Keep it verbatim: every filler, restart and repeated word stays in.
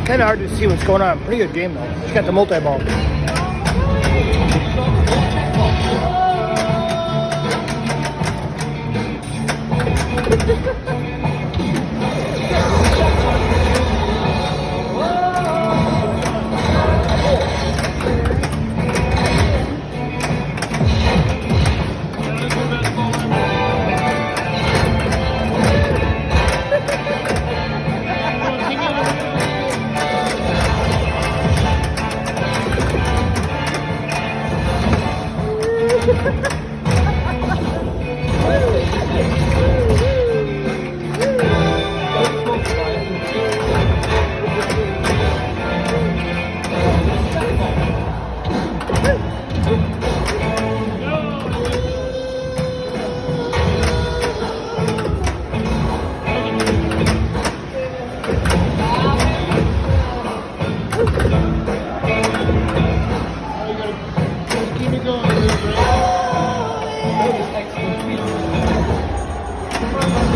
Kind of hard to see what's going on. Pretty good game though. She's got the multi-ball. Keep it going.